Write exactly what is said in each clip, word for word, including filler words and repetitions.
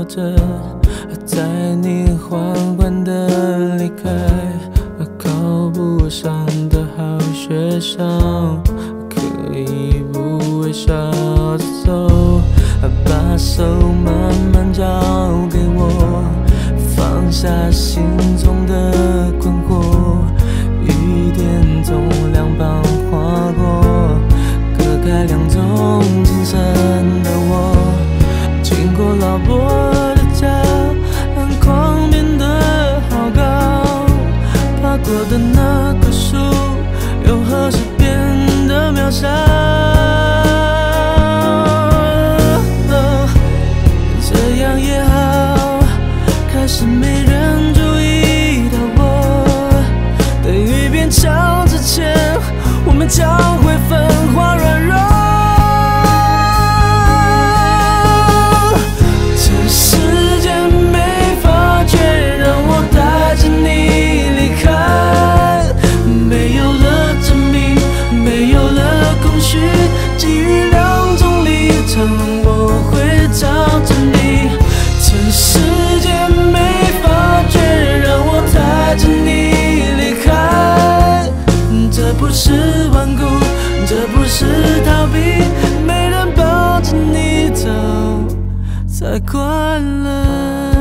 着，在你缓缓的离开，考不上的好学校，可以不微笑着走，把手慢慢交给我，放下心中的困惑，雨点从两旁划过，隔开两种精神的我，经过老伯的家，篮筐变得好高，爬过的那棵树，又何时变得渺小？这样也好，开始没人注意到我。等雨变强之前，我们将会分花软弱。这世界没法却让我带着你离开，没有了证明，没有了空虚，基于两种立场，我会找着你。这世界没法却让我带着你离开，这不是顽固，这不是逃避，没人抱着你走才快乐。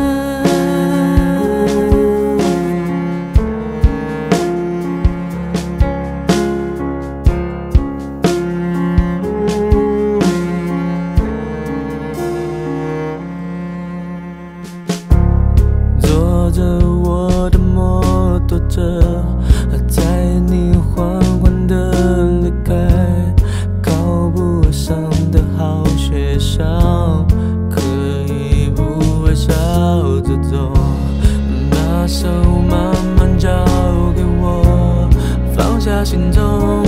坐着我的摩托车，在你缓缓的离开，考不上的好学校，可以不微笑着走，把手慢慢交给我，放下心中